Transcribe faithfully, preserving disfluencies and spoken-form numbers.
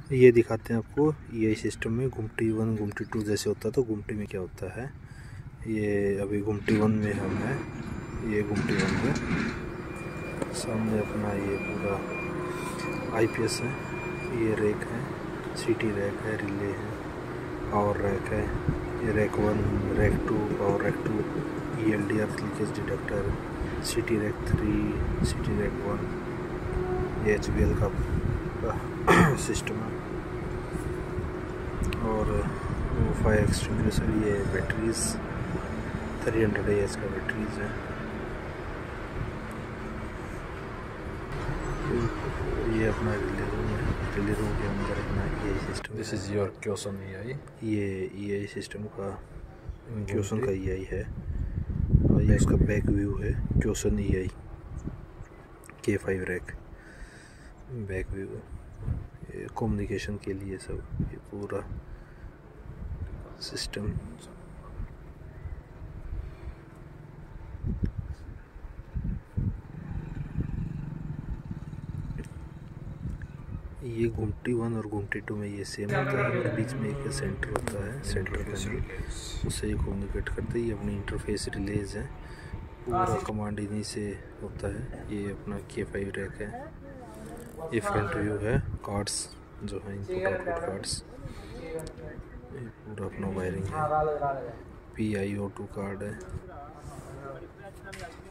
ये दिखाते हैं आपको ये सिस्टम में गुमटी वन गुमटी टू जैसे होता है तो गुमटी में क्या होता है। ये अभी गुमटी वन में हम हैं, ये गुमटी वन है। सामने अपना ये पूरा आईपीएस है, ये रैक है, सिटी रैक है, रिले है, पावर रैक है, ये rack one, rack two, power rack two, E L D R leakage detector, CT rack three, CT rack one, ये एच बी एल का सिस्टम है। और फायर एक्सटिंग्विशर, ये बैटरीज थ्री हंड्रेड एच का batteries है। ये अपना रिले रूम है, रिले रूम के अंदर अपना E I system. This is your Kyosan E I. ये ई आई सिस्टम का क्योसन का ई आई है। ये उसका बैक व्यू है, क्योसन ई आई के फाइव रैक बैक व्यू है। ये कम्युनिकेशन के लिए सब ये पूरा सिस्टम। ये गुमटी वन और गुमटी टू में ये सेम होता है, और बीच में एक सेंटर होता है, सेंटर के अंदर उससे कम्युनिकेट करते ही अपनी इंटरफेस रिलेज है। पूरा कमांड इन्हीं से होता है। ये अपना के फाइव रैक है, ये फ्रंट व्यू है, कार्ड्स जो है इनपुट आउटपुट कार्ड्स, ये पूरा अपना वायरिंग है, P I O two card है।